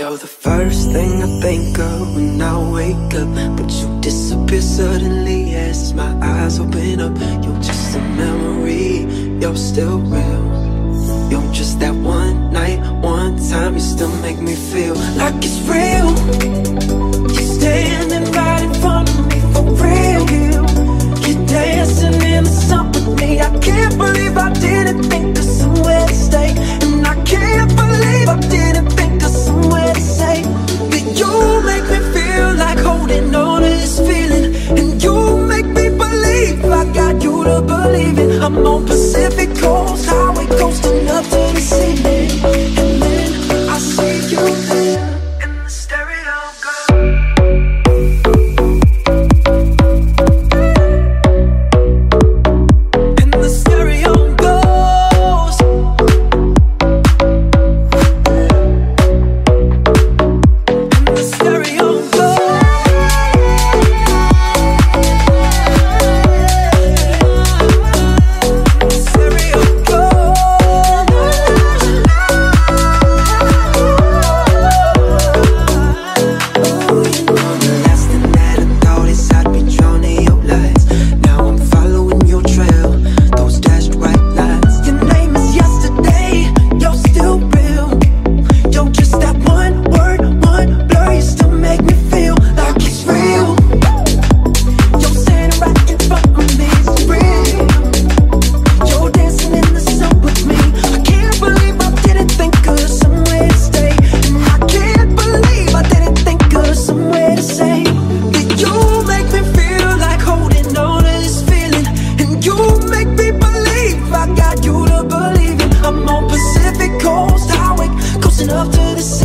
You're the first thing I think of when I wake up, but you disappear suddenly as my eyes open up. You're just a memory, you're still real. You're just that one night, one time, you still make me feel like it's real. You're standing right in front of me for real. You're dancing in the sun with me. I can't believe I didn't think of somewhere to stay, and I can't believe I didn't think of somewhere to say. But you make me feel like holding on to this feeling, and you make me believe I got you to believe it. I'm on Pacific Coast Highway, coasting up to the ceiling, and then I see you there in the stereo go. Enough to the